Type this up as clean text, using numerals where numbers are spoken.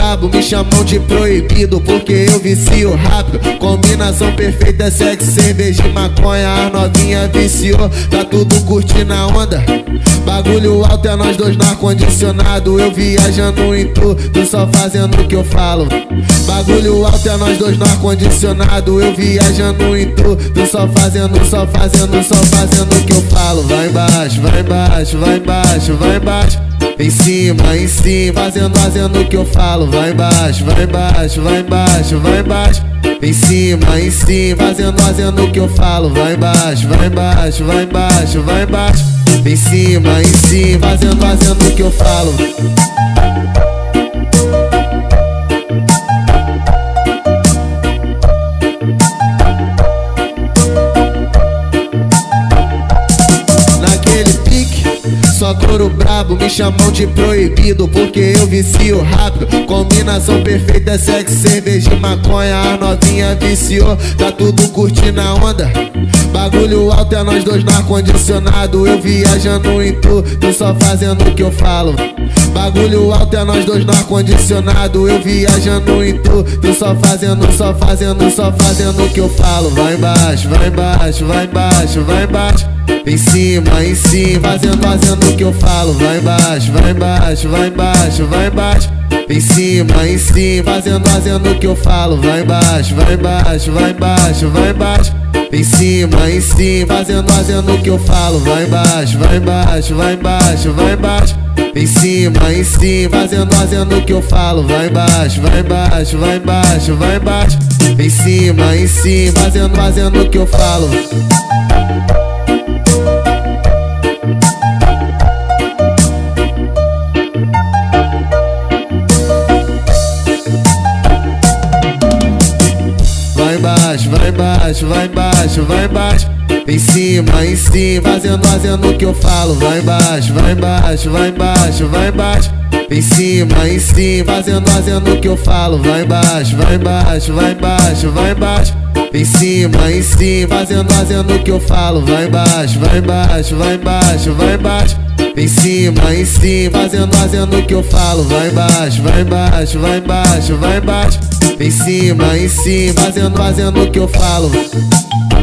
brabo, me chamam de proibido porque eu vicio rápido. Combinação perfeita é sexo, cerveja e maconha. A novinha viciou, tá tudo curtindo a onda. Bagulho alto é nós dois no ar-condicionado. Eu viajando em tu só fazendo o que eu falo. Bagulho alto é nós dois no ar-condicionado. Eu viajando em tu só fazendo o que eu falo. Vai embaixo, vai embaixo, vai embaixo, vai embaixo. Em cima, fazendo o que eu falo. Vai embaixo, vai embaixo, vai embaixo, vai embaixo. Em cima, fazendo o que eu falo. Vai embaixo, vai embaixo, vai embaixo, vai embaixo. Em cima, fazendo o que eu falo. Naquele pique, só couro brabo, me chamam de proibido porque eu vicio rápido. Combinação perfeita é sexo, cerveja e maconha. A novinha viciou, tá tudo curtindo a onda. Bagulho alto é nós dois no ar-condicionado. Eu viajando em tu só fazendo o que eu falo. Bagulho alto é nós dois no ar-condicionado. Eu viajando em tu só fazendo o que eu falo. Vai embaixo, vai embaixo, vai embaixo, vai embaixo. Em cima, fazendo o que eu falo. Vai embaixo, vai embaixo, vai embaixo, vai embaixo. Em cima, fazendo o que eu falo. Vai embaixo, vai embaixo, vai embaixo, vai embaixo. Em cima, fazendo o que eu falo. Vai embaixo, vai embaixo, vai embaixo, vai embaixo. Em cima, fazendo o que eu falo. Vai embaixo, vai embaixo, vai embaixo, vai embaixo. Em cima, fazendo o que eu falo. Vai embaixo, vai embaixo, vai embaixo, vai embaixo. Em cima, fazendo o que eu falo. Vai embaixo, vai embaixo, vai embaixo, vai embaixo. Em cima, fazendo o que eu falo. Vai embaixo, vai embaixo, vai embaixo, vai embaixo. Em cima, fazendo o que eu falo. Vai embaixo, vai embaixo, vai embaixo, vai embaixo. Em cima, fazendo o que eu falo. Vai embaixo, vai embaixo, vai embaixo, vai embaixo. Em cima, fazendo o que eu falo.